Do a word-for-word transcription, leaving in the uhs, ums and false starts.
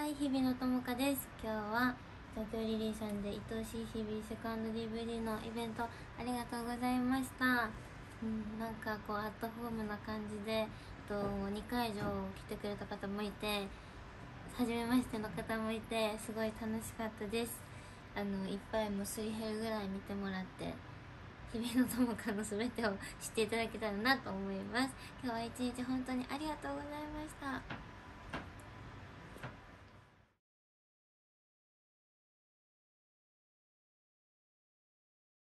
い、日々のともかです。今日は東京リリーさんで愛しい日々セカンド ディーブイディー のイベントありがとうございました。うん、なんかこうアットホームな感じでとにかい以上来てくれた方もいて、初めましての方もいて、すごい楽しかったです。あのいっぱいもうすり減るぐらい見てもらって、日々のともかの全てを知っていただけたらなと思います。今日は一日本当にありがとうございました。